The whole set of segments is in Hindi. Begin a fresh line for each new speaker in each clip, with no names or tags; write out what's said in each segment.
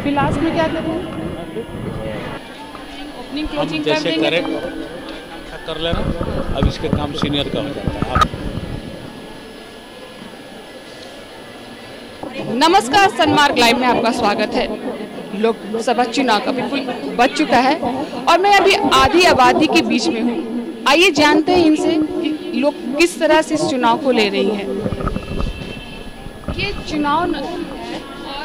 फिर लास्ट में क्या करें? ओपनिंग क्लोजिंग कर देंगे
कर लेना। अब इसके काम सीनियर का हो जाता है।
नमस्कार, सनमार्ग लाइव में आपका स्वागत है। लोकसभा चुनाव का बिल्कुल बच चुका है और मैं अभी आधी आबादी के बीच में हूँ। आइए जानते हैं इनसे कि लोग किस तरह से इस चुनाव को ले रही हैं। ये चुनाव है और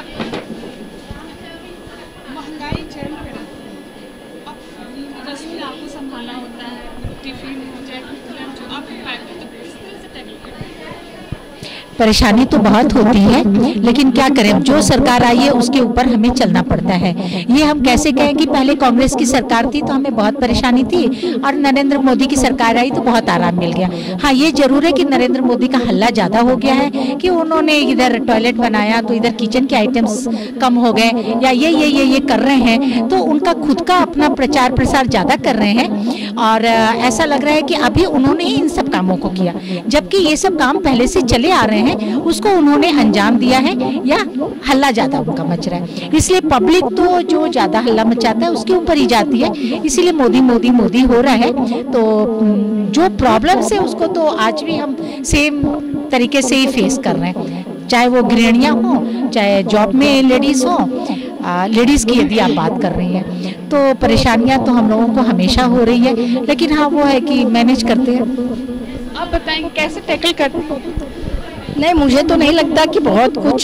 महंगाई चरम पे है। अब रसोई आपको संभालना होता है, टिफिन हो जाए, लंच हो, आप किस तरह से टैकल करते हैं?
परेशानी तो बहुत होती है, लेकिन क्या करें, जो सरकार आई है उसके ऊपर हमें चलना पड़ता है। ये हम कैसे कहें कि पहले कांग्रेस की सरकार थी तो हमें बहुत परेशानी थी और नरेंद्र मोदी की सरकार आई तो बहुत आराम मिल गया। हाँ, ये जरूर है कि नरेंद्र मोदी का हल्ला ज़्यादा हो गया है कि उन्होंने इधर टॉयलेट बनाया तो इधर किचन के आइटम्स कम हो गए या ये कर रहे हैं, तो उनका खुद का अपना प्रचार प्रसार ज़्यादा कर रहे हैं और ऐसा लग रहा है कि अभी उन्होंने ही इन सब कामों को किया, जबकि ये सब काम पहले से चले आ रहे हैं, उसको उन्होंने अंजाम दिया है या हल्ला ज्यादा उनका मच रहा है। इसलिए पब्लिक तो जो ज्यादा हल्ला मचाता है उसके ऊपर ही जाती है, इसीलिए मोदी मोदी मोदी हो रहा है। तो जो प्रॉब्लम्स है उसको तो आज भी हम सेम तरीके से ही फेस कर रहे हैं, चाहे वो गृहिणियां हो, चाहे जॉब में लेडीज हो। लेडीज़ की यदि आप बात कर रही हैं तो परेशानियां तो हम लोगों को हमेशा हो रही है, लेकिन हाँ वो है कि मैनेज करते हैं।
आप बताएंगे कैसे टैकल करते हैं?
नहीं, मुझे तो नहीं लगता कि बहुत कुछ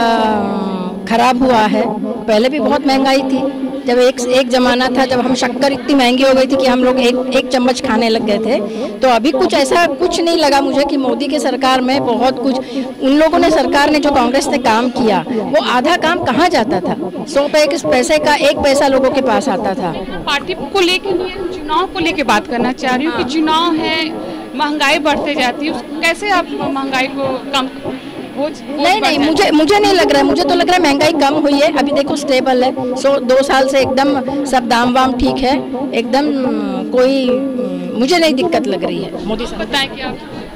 खराब हुआ है। पहले भी बहुत महंगाई थी, जब एक ज़माना था जब हम शक्कर इतनी महंगी हो गई थी कि हम लोग एक चम्मच खाने लग गए थे। तो अभी कुछ ऐसा कुछ नहीं लगा मुझे कि मोदी की सरकार में बहुत कुछ उन लोगों ने, सरकार ने, जो कांग्रेस ने काम किया वो आधा काम कहाँ जाता था। 100 पैसे का 1 पैसा लोगों के पास आता था।
पार्टी को लेके चुनाव को लेके बात करना चाह रही हूँ कि चुनाव है, महंगाई बढ़ते जाती है, कैसे आप महंगाई को कम? नहीं,
मुझे नहीं लग रहा है। मुझे तो लग रहा है महंगाई कम हुई है। अभी देखो स्टेबल है। 2 साल से एकदम सब दाम वाम ठीक है, एकदम कोई मुझे नहीं दिक्कत लग रही है। मोदी साहब
बताएं कि आप?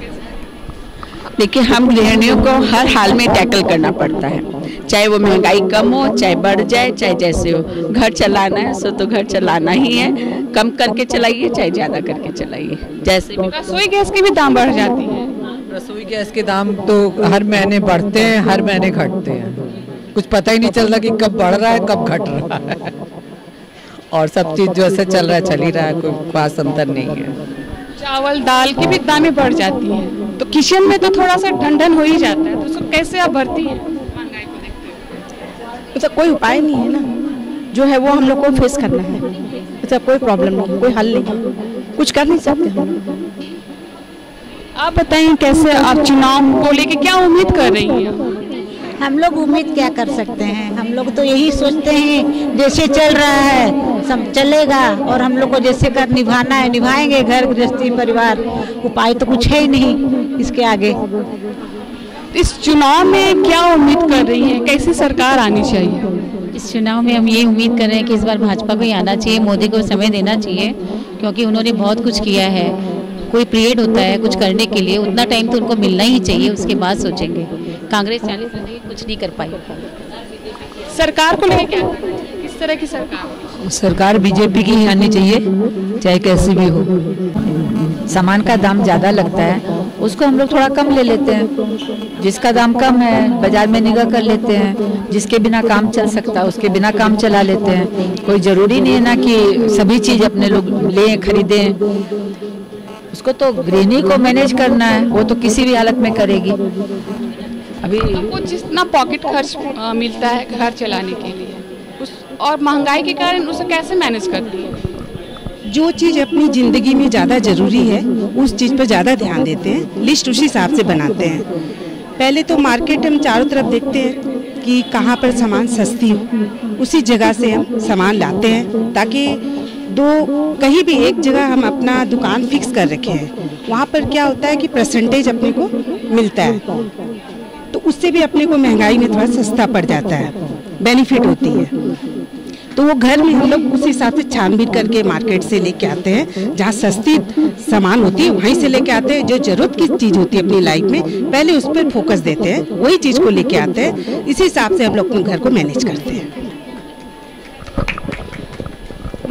देखिए, हम गृहिणियों को हर हाल में टैकल करना पड़ता है, चाहे वो महंगाई कम हो, चाहे बढ़ जाए, चाहे जैसे हो। घर चलाना है सो तो घर चलाना ही है, कम करके चलाइए चाहे ज़्यादा करके चलाइए। जैसे
रसोई गैस के भी दाम बढ़ जाती है।
रसोई गैस के दाम तो हर महीने बढ़ते हैं, हर महीने घटते हैं, कुछ पता ही नहीं चल रहा कि कब बढ़ रहा है कब घट रहा है। और सब चीज़ जो ऐसे चल रहा है चल ही रहा है, कोई खास अंतर नहीं है।
चावल दाल की भी दामें बढ़ जाती हैं, तो किचन में तो थोड़ा सा ठंडन हो ही जाता है, तो उसको कैसे आप भरती हैं महंगाई को देखते हुए?
तो कोई उपाय नहीं है ना, जो है वो हम लोग को फेस करना है। अच्छा, कोई प्रॉब्लम नहीं, कोई हल नहीं, कुछ कर नहीं सकते हम।
आप बताइए कैसे आप चुनाव को लेके क्या उम्मीद कर रही हैं?
हम लोग उम्मीद क्या कर सकते हैं, हम लोग तो यही सोचते हैं जैसे चल रहा है सब चलेगा और हम लोग को जैसे कर निभाना है निभाएंगे, घर गृहस्थी परिवार। उपाय तो कुछ है ही नहीं इसके आगे।
इस चुनाव में क्या उम्मीद कर रही हैं, कैसी सरकार आनी चाहिए?
इस चुनाव में हम ये उम्मीद कर रहे हैं कि इस बार भाजपा को ही आना चाहिए, मोदी को समय देना चाहिए, क्योंकि उन्होंने बहुत कुछ किया है। कोई पीरियड होता है कुछ करने के लिए, उतना टाइम तो उनको मिलना ही चाहिए, उसके बाद सोचेंगे। कांग्रेस 40 साल कुछ नहीं कर पाई।
सरकार को लेकर क्या, किस तरह की सरकार?
सरकार बीजेपी की ही आनी चाहिए, चाहे कैसी भी हो।
सामान का दाम ज़्यादा लगता है, उसको हम लोग थोड़ा कम ले लेते हैं। जिसका दाम कम है बाजार में निगाह कर लेते हैं, जिसके बिना काम चल सकता है उसके बिना काम चला लेते हैं। कोई ज़रूरी नहीं है ना कि सभी चीज़ अपने लोग लें खरीदें, उसको तो गृहिणी को मैनेज करना है, वो तो किसी भी हालत में करेगी। अभी
आपको जितना पॉकेट खर्च मिलता है घर चलाने के लिए, और महंगाई के कारण उसे कैसे मैनेज करती है?
जो चीज़ अपनी ज़िंदगी में ज़्यादा ज़रूरी है उस चीज़ पर ज़्यादा ध्यान देते हैं, लिस्ट उसी हिसाब से बनाते हैं। पहले तो मार्केट हम चारों तरफ देखते हैं कि कहाँ पर सामान सस्ती हो, उसी जगह से हम सामान लाते हैं, ताकि कहीं भी एक जगह हम अपना दुकान फिक्स कर रखे हैं। वहाँ पर क्या होता है कि परसेंटेज अपने को मिलता है, तो उससे भी अपने को महंगाई में थोड़ा सस्ता पड़ जाता है, बेनिफिट होती है। तो वो घर में हम लोग उस हिसाब से छानबीन करके मार्केट से लेके आते हैं, जहाँ सस्ती सामान होती है वहीं से लेके आते हैं। जो ज़रूरत की चीज़ होती है अपनी लाइफ में पहले उस पर फोकस देते हैं, वही चीज़ को लेके आते हैं। इसी हिसाब से हम लोग अपने घर को मैनेज करते हैं।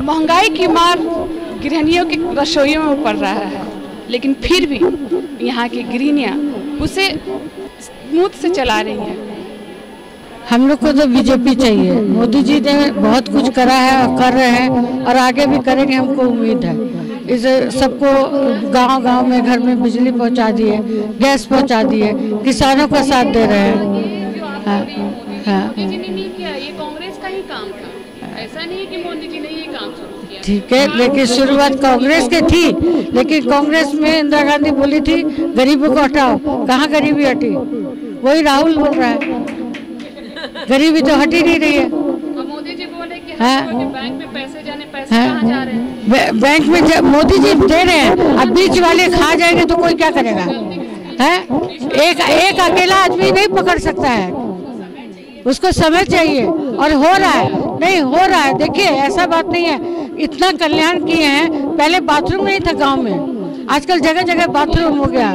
महंगाई की मार गृहिणियों के रसोइयों में पड़ रहा है, लेकिन फिर भी यहाँ की गृहिणियाँ उसे स्मूथ से चला रही हैं।
हम लोग को तो बीजेपी चाहिए। मोदी जी ने बहुत कुछ करा है और कर रहे हैं और आगे भी करेंगे, हमको उम्मीद है। इस सबको गांव-गांव में घर में बिजली पहुंचा दी है, गैस पहुंचा दी है, किसानों का साथ दे रहे हैं। हाँ, हाँ।
मोदी जी ने नहीं किया, ये कांग्रेस का ही काम था। ऐसा नहीं है कि मोदी जी ने ये काम शुरू किया।
ठीक है, लेकिन शुरुआत कांग्रेस की थी, लेकिन कांग्रेस में इंदिरा गांधी बोली थी गरीबों को हटाओ, कहाँ गरीबी हटी? वही राहुल बोल रहा है, गरीबी तो हटी नहीं रही है।
मोदी जी बोले कि बैंक में पैसे जाने, पैसे कहाँ जा रहे हैं?
बैंक में मोदी जी दे रहे हैं, अब बीच वाले खा जाएंगे तो कोई क्या करेगा? है एक अकेला आदमी नहीं पकड़ सकता है, उसको समझ चाहिए। और हो रहा है, नहीं हो रहा है। देखिए ऐसा बात नहीं है, इतना कल्याण किए हैं। पहले बाथरूम नहीं था गांव में, आजकल जगह जगह बाथरूम हो गया।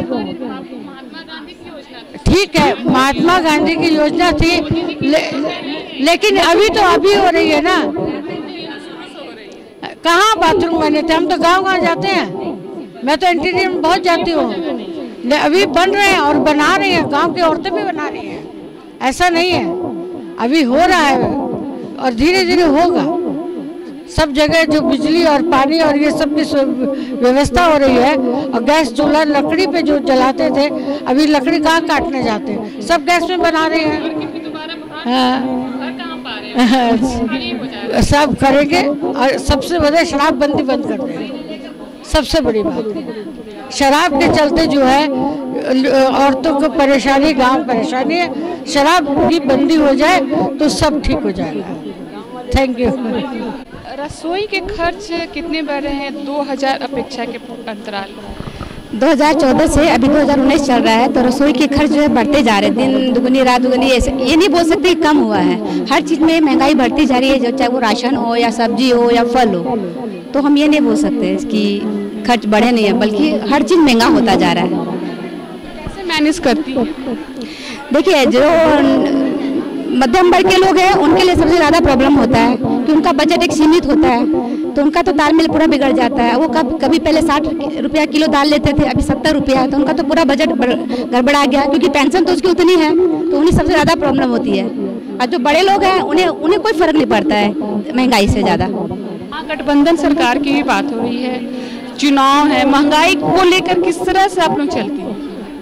ठीक है, महात्मा गांधी की योजना थी, लेकिन अभी हो रही है ना। कहाँ बाथरूम बने थे? हम तो गांव-गांव जाते हैं, मैं तो इंटीरियर में बहुत जाती हूँ। अभी बन रहे हैं और बना रही हैं, गांव की औरतें भी बना रही हैं। ऐसा नहीं है, अभी हो रहा है और धीरे धीरे होगा। सब जगह जो बिजली और पानी और ये सब की व्यवस्था हो रही है। और गैस चूल्हा लकड़ी पे जो जलाते थे, अभी लकड़ी कहाँ काटने जाते हैं, सब गैस में बना रहे हैं। हाँ, सब करेंगे। और सबसे बड़ा शराबबंदी बंद कर देंगे, सबसे बड़ी बात। शराब के चलते जो है औरतों को परेशानी, गांव परेशानी है। शराब की बंदी हो जाए तो सब ठीक हो जाएगा। Thank you.
रसोई के खर्च कितने बढ़ रहे हैं 2000 अपेक्षा के अंतराल?
2014 से अभी 2019 चल रहा है, तो रसोई के खर्च जो है बढ़ते जा रहे हैं। दिन दुगुनी रात दुगुनी, ऐसे ये नहीं बोल सकते कम हुआ है। हर चीज़ में महंगाई बढ़ती जा रही है, जो चाहे वो राशन हो या सब्जी हो या फल हो। तो हम ये नहीं बोल सकते कि खर्च बढ़े नहीं है, बल्कि हर चीज़ महंगा होता जा रहा है।
कैसे मैनेज करती है?
देखिए, जो मध्यम वर्ग के लोग हैं उनके लिए सबसे ज़्यादा प्रॉब्लम होता है कि उनका बजट एक सीमित होता है, तो उनका तो तालमेल पूरा बिगड़ जाता है। वो कभी पहले 60 रुपया किलो दाल लेते थे, अभी 70 रुपया है, तो उनका तो पूरा बजट गड़बड़ा गया, क्योंकि पेंशन तो उसकी उतनी है, तो उन्हें सबसे ज़्यादा प्रॉब्लम होती है। और जो बड़े लोग हैं उन्हें कोई फर्क नहीं पड़ता है महंगाई से ज़्यादा।
हाँ, गठबंधन सरकार की भी बात हो रही है, चुनाव है, महंगाई को लेकर किस तरह से आप लोग चलती हैं?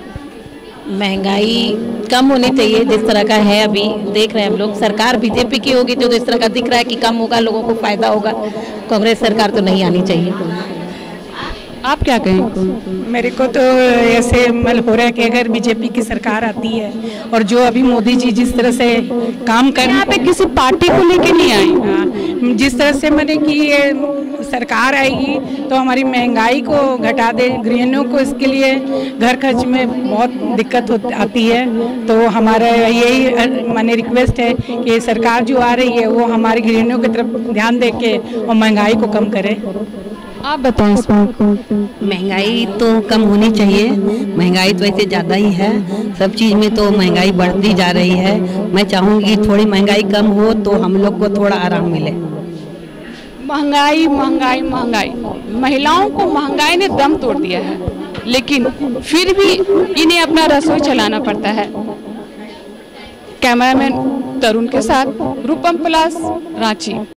महंगाई कम होनी चाहिए, जिस तरह का है अभी देख रहे हैं हम लोग। सरकार बीजेपी की होगी तो इस तरह का दिख रहा है कि कम होगा, लोगों को फायदा होगा। कांग्रेस सरकार तो नहीं आनी चाहिए।
आप क्या कहें?
मेरे को तो ऐसे मल हो रहा है कि अगर बीजेपी की सरकार आती है और जो अभी मोदी जी जिस तरह से काम कर,
यहाँ पे किसी पार्टी को लेके नहीं आई,
जिस तरह से मैंने कि ये सरकार आएगी तो हमारी महंगाई को घटा दे, गृहिणियों को इसके लिए घर खर्च में बहुत दिक्कत आती है। तो हमारा यही माने रिक्वेस्ट है कि सरकार जो आ रही है वो हमारी गृहिणियों की तरफ ध्यान दे के और महंगाई को कम करे।
आप बताएं।
महंगाई तो कम होनी चाहिए, महंगाई तो वैसे ज़्यादा ही है, सब चीज़ में तो महंगाई बढ़ती जा रही है। मैं चाहूँगी थोड़ी महंगाई कम हो तो हम लोग को थोड़ा आराम मिले।
महंगाई महंगाई महंगाई, महिलाओं को महंगाई ने दम तोड़ दिया है, लेकिन फिर भी इन्हें अपना रसोई चलाना पड़ता है। कैमरामैन तरुण के साथ रूपम प्लास, रांची।